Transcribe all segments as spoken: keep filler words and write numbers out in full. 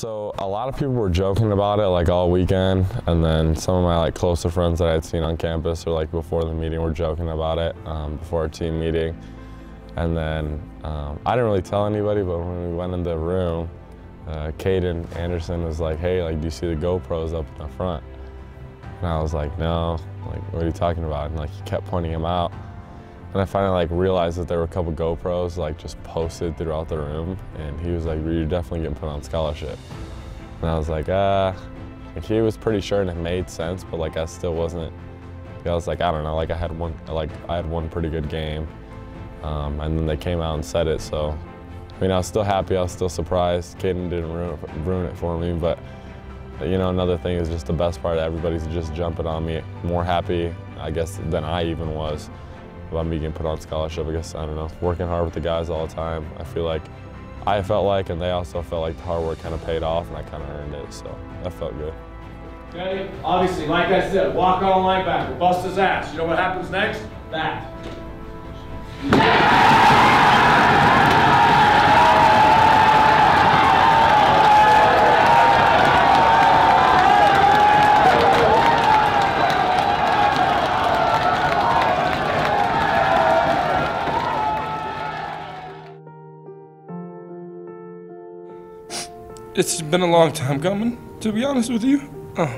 So a lot of people were joking about it like all weekend, and then some of my like closer friends that I had seen on campus or like before the meeting were joking about it um, before our team meeting. And then um, I didn't really tell anybody, but when we went in the room, uh, Caden Anderson was like, "Hey, like, do you see the GoPros up in the front?" And I was like, "No, like, what are you talking about?" And like he kept pointing them out. And I finally like realized that there were a couple GoPros like just posted throughout the room, and he was like, "You're definitely getting put on scholarship." And I was like, ah, like he was pretty sure and it made sense, but like I still wasn't. I was like, I don't know, like I had one, like I had one pretty good game, um, and then they came out and said it. So, I mean, I was still happy. I was still surprised. Caden didn't ruin it, ruin it for me, but you know, another thing is just the best part. Everybody's just jumping on me, more happy, I guess, than I even was about me getting put on scholarship. I guess, I don't know, working hard with the guys all the time. I feel like I felt like, and they also felt like the hard work kind of paid off, and I kind of earned it, so that felt good. Okay, obviously, like I said, walk on linebacker, bust his ass. You know what happens next? That. It's been a long time coming, to be honest with you. Uh,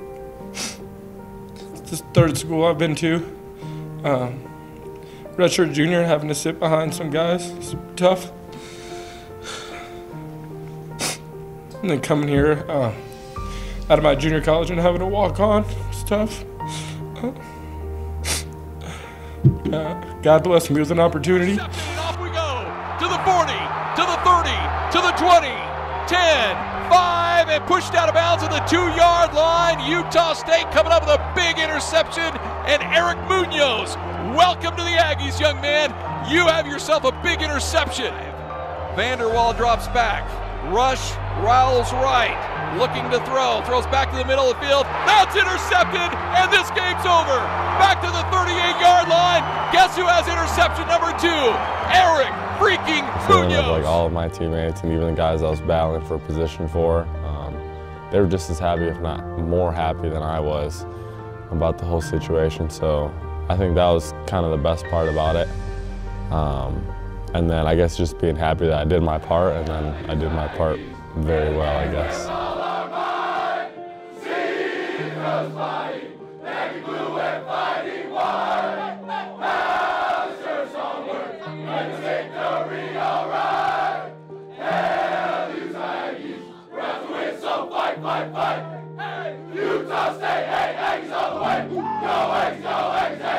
it's the third school I've been to. Um, redshirt junior, having to sit behind some guys, it's tough. And then coming here uh, out of my junior college and having to walk on, it's tough. Uh, uh, God bless me with an opportunity. Off we go, to the forty, to the thirty, to the twenty. ten, five, and pushed out of bounds at the two-yard line. Utah State coming up with a big interception, and Eric Munoz, welcome to the Aggies, young man. You have yourself a big interception. Vanderwall drops back. Rush, Riles right, looking to throw. Throws back to the middle of the field. That's intercepted, and this game's over. Back to the thirty-eight-yard line. Guess who has interception number two? Eric freaking Munoz. Like all of my teammates and even the guys I was battling for position for, um, they were just as happy, if not more happy than I was about the whole situation. So I think that was kind of the best part about it. Um, and then I guess just being happy that I did my part, and then I did my part very well, I guess. Fight, fight, hey, Utah State, hey, Aggies all the way, go Aggies, go Aggies,